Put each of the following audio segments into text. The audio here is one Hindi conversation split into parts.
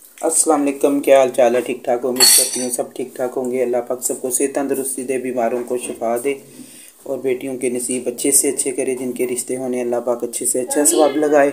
अस्सलाम वालेकुम, क्या हाल चाल है? ठीक ठाक? उम्मीद करती हूँ सब ठीक ठाक होंगे। अल्लाह पाक सबको सेहत तंदरुस्ती दे, बीमारों को शिफा दे और बेटियों के नसीब अच्छे से अच्छे करे। जिनके रिश्ते होने अल्लाह पाक अच्छे से अच्छा सवाब लगाए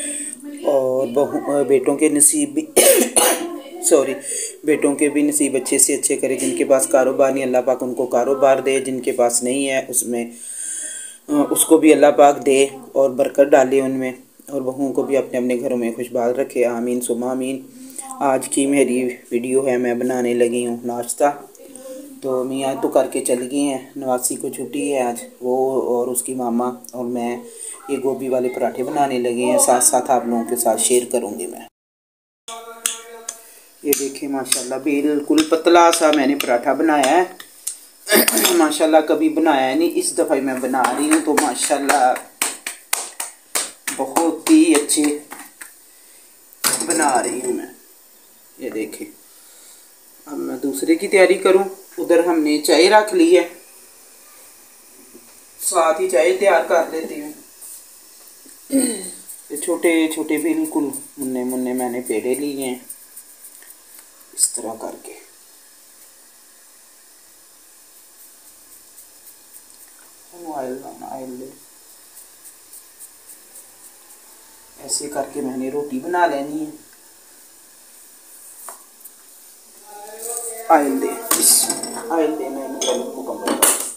और बेटों के नसीब भी सॉरी बेटों के भी नसीब अच्छे से अच्छे करे। जिनके पास कारोबार नहीं अल्लाह पाक उनको कारोबार दे, जिनके पास नहीं है उसमें उसको भी अल्लाह पाक दे और बरकत डाले उनमें, और बहुओं को भी अपने अपने घरों में खुशबाल रखे। आमीन सुम्मा आमीन। आज की मेरी वीडियो है, मैं बनाने लगी हूँ नाश्ता। तो मियाँ तो करके चली गई हैं, नवासी को छुट्टी है आज, वो और उसकी मामा और मैं ये गोभी वाले पराठे बनाने लगे हैं। साथ साथ आप लोगों के साथ शेयर करूँगी मैं। ये देखिए माशाल्लाह बिल्कुल पतला सा मैंने पराठा बनाया है। माशाल्लाह कभी बनाया नहीं, इस दफ़ा मैं बना रही हूँ तो माशाल्लाह बहुत ही अच्छे बना रही हूँ मैं। ये देखें, अब मैं दूसरे की तैयारी करूँ। उधर हमने चाय रख ली है, साथ ही चाय तैयार कर लेती हूँ। ये छोटे छोटे बिल्कुल मुन्ने मुन्ने मैंने पेड़े लिए हैं इस तरह करके। ऑयल ऐसे करके मैंने रोटी बना लेनी है। ऑयल दे मैंने मुकम्मल।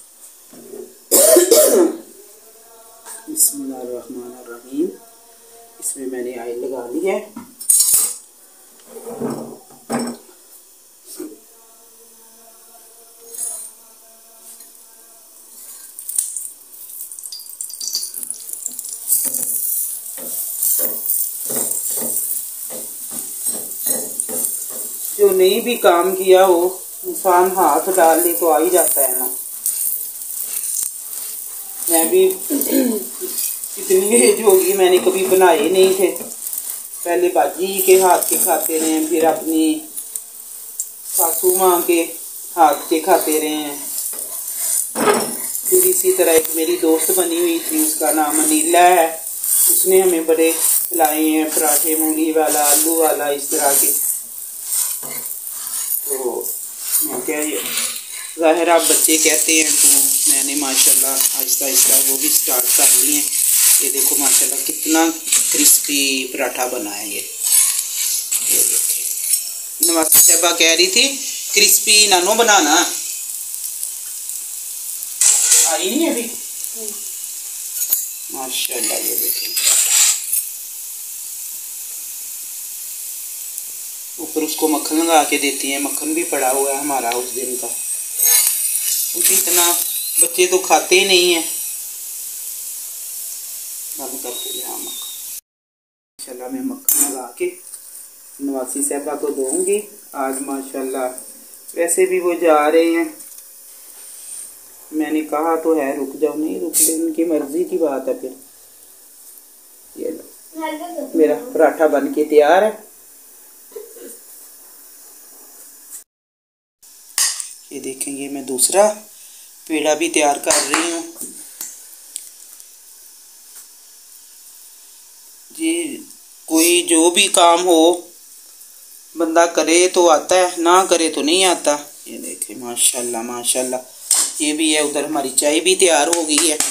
बिस्मिल्लाहिर्रहमानिर्रहीम। इसमें मैंने ऑयल लगा ली है। जो नहीं भी काम किया हो इंसान हाथ डाल ले तो आ ही जाता है ना। मैं भी इतनी एज होगी, मैंने कभी बनाए नहीं थे। पहले बाजी के हाथ के खाते रहे हैं, फिर अपनी सासू माँ के हाथ के खाते रहे हैं। फिर इसी तरह एक मेरी दोस्त बनी हुई थी, उसका नाम अनीला है, उसने हमें बड़े खिलाए हैं पराठे, मूली वाला, आलू वाला, इस तरह के। तो मैं क्या, ज़ाहिर आप बच्चे कहते हैं तो मैंने माशाल्लाह आहिस्ता आहिस्ता वो भी स्टार्ट कर लिए हैं। ये देखो माशाल्लाह कितना क्रिस्पी पराठा बना है ये देखिए। नवासी साहबा कह रही थी क्रिस्पी नानो बनाना, आई नहीं अभी। माशाल्लाह ये देखिए, ऊपर उसको मक्खन लगा के देती हैं। मक्खन भी पड़ा हुआ है हमारा उस दिन का, क्योंकि इतना बच्चे तो खाते ही नहीं हैं। बंद करके लिया मक्खन। माशाल्लाह मैं मक्खन लगा के नवासी साहबा को दूंगी आज माशाल्लाह। वैसे भी वो जा रहे हैं, मैंने कहा तो है रुक जाओ, नहीं रुकते, उनकी मर्जी की बात है। फिर ये लो मेरा पराठा बन के तैयार है। ये देखेंगे, मैं दूसरा पेड़ा भी तैयार कर रही हूँ जी। कोई जो भी काम हो बंदा करे तो आता है, ना करे तो नहीं आता। ये देखें माशाल्लाह माशाल्लाह, ये भी है। उधर हमारी चाय भी तैयार हो गई है।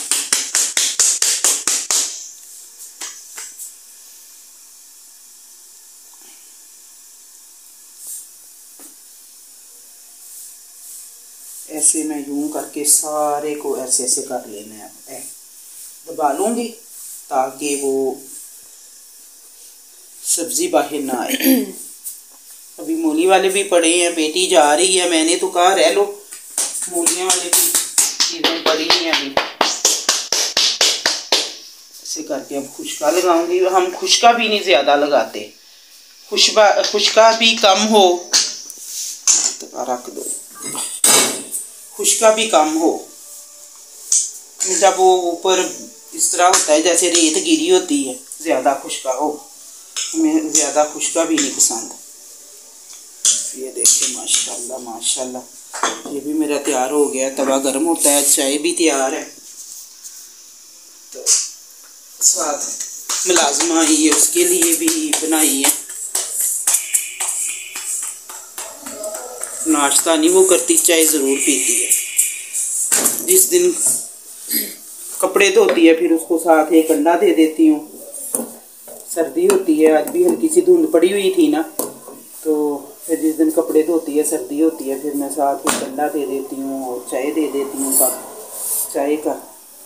ऐसे मैं यूं करके सारे को ऐसे ऐसे कर लेना है, दबा लूंगी ताकि वो सब्जी बाहर ना आए। अभी मूली वाले भी पड़े हैं, बेटी जा रही है, मैंने तो कहा रह लो, मूलियाँ वाले भी चीज़ें पड़ी हैं अभी। ऐसे करके अब खुशका लगाऊंगी। हम खुशका भी नहीं ज़्यादा लगाते, खुशका भी कम हो तो रख दो, खुशका भी कम हो। जब वो ऊपर इस तरह होता है जैसे रेत गिरी होती है, ज़्यादा खुशका हो, हमें ज़्यादा खुशका भी नहीं पसंद। ये देखिए माशाल्लाह माशाल्लाह, ये भी मेरा तैयार हो गया। तवा गर्म होता है, चाय भी तैयार है। तो साथ मुलाजमा आई है, उसके लिए भी बनाई है। नाश्ता नहीं वो करती, चाय ज़रूर पीती है। जिस दिन कपड़े धोती है फिर उसको साथ एक अंडा दे देती हूँ। सर्दी होती है, आज भी हल्की सी धुंध पड़ी हुई थी ना, तो फिर जिस दिन कपड़े धोती है, सर्दी होती है, फिर मैं साथ एक अंडा दे देती हूँ और चाय दे देती हूँ कप चाय का।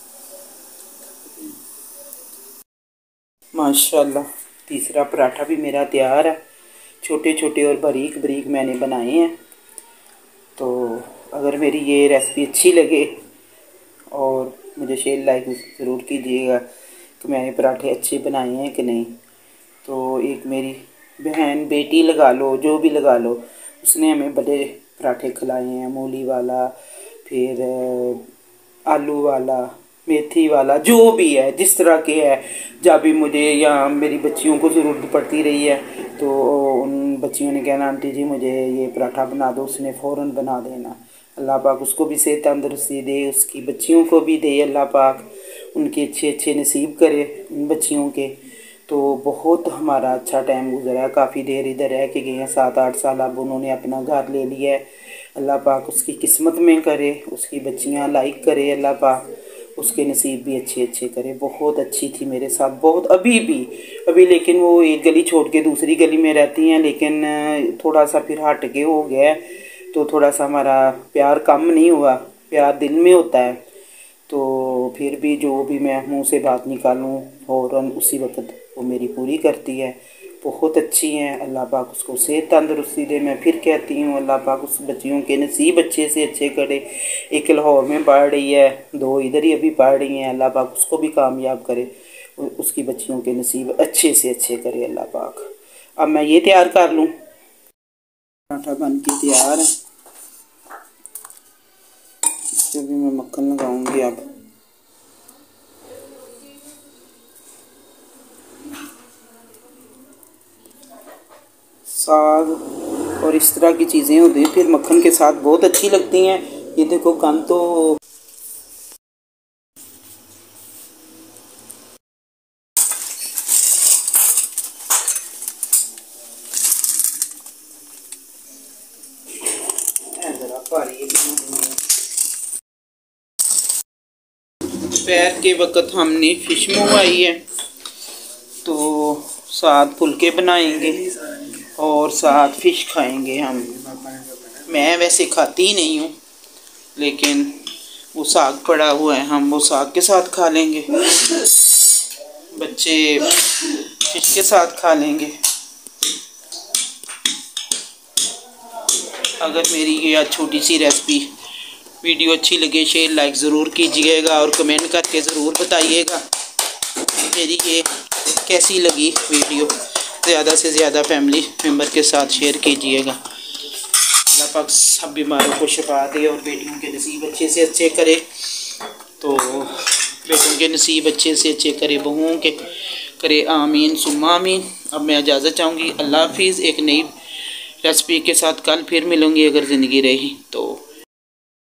माशाल्लाह तीसरा पराठा भी मेरा तैयार है। छोटे छोटे और बारीक बारीक मैंने बनाए हैं। तो अगर मेरी ये रेसिपी अच्छी लगे और मुझे शेयर लाइक ज़रूर कीजिएगा कि मैंने पराठे अच्छे बनाए हैं कि नहीं। तो एक मेरी बहन बेटी लगा लो, जो भी लगा लो, उसने हमें बड़े पराठे खिलाए हैं, मूली वाला, फिर आलू वाला, मेथी वाला, जो भी है जिस तरह के है। जब भी मुझे या मेरी बच्चियों को ज़रूरत पड़ती रही है तो उन बच्चियों ने कहना आंटी जी मुझे ये पराठा बना दो, उसने फ़ौरन बना देना। अल्लाह पाक उसको भी सेहत तंदुरुस्ती दे, उसकी बच्चियों को भी दे अल्लाह पाक, उनके अच्छे अच्छे नसीब करे उन बच्चियों के। तो बहुत हमारा अच्छा टाइम गुजरा है, काफ़ी देर इधर रह के गए हैं, 7-8 साल। अब उन्होंने अपना घर ले लिया है। अल्लाह पाक उसकी किस्मत में करे, उसकी बच्चियां लाइक करे, अल्लाह पाक उसके नसीब भी अच्छे अच्छे करे। बहुत अच्छी थी मेरे साथ, बहुत अभी लेकिन वो एक गली छोड़ के दूसरी गली में रहती हैं, लेकिन थोड़ा सा फिर हट के हो गया है, तो थोड़ा सा हमारा प्यार कम नहीं हुआ, प्यार दिल में होता है। तो फिर भी जो भी मैं मुंह से बात निकालूं फ़ौरन उसी वक्त वो मेरी पूरी करती है। बहुत अच्छी हैं, अल्लाह पाक उसको सेहत तंदुरुस्ती दे। मैं फिर कहती हूँ अल्लाह पाक उस बच्चियों के नसीब अच्छे से अच्छे करे। एक लाहौर में पढ़ रही है, 2 इधर ही अभी पढ़ रही हैं, अल्लाह पाक उसको भी कामयाब करे, उसकी बच्चियों के नसीब अच्छे से अच्छे करे अल्लाह पाक। अब मैं ये तैयार कर लूँ, पराठा बन के तैयार है। इससे भी मैं मक्खन लगाऊंगी। अब साग और इस तरह की चीज़ें होती हैं फिर मक्खन के साथ बहुत अच्छी लगती हैं। ये देखो गम तो दोपहर के वक्त हमने फिश मंगवाई है, तो साथ फुलके बनाएंगे और साथ फिश खाएंगे हम। मैं वैसे खाती ही नहीं हूँ, लेकिन वो साग पड़ा हुआ है, हम वो साग के साथ खा लेंगे, बच्चे फिश के साथ खा लेंगे। अगर मेरी ये आज छोटी सी रेसिपी वीडियो अच्छी लगे, शेयर लाइक ज़रूर कीजिएगा और कमेंट करके ज़रूर बताइएगा मेरी ये कैसी लगी वीडियो। ज़्यादा से ज़्यादा फैमिली मेम्बर के साथ शेयर कीजिएगा। अल्लाह पाक सब बीमारों को शिफा दे और बेटियों के नसीब अच्छे से अच्छे करे, तो बेटों के नसीब अच्छे से अच्छे करे, बहुओं के करे, आमीन सुम्मा आमीन। अब मैं इजाज़त चाहूँगी, अल्लाह हाफिज़। एक नई रेसिपी के साथ कल फिर मिलूँगी अगर ज़िंदगी रही तो।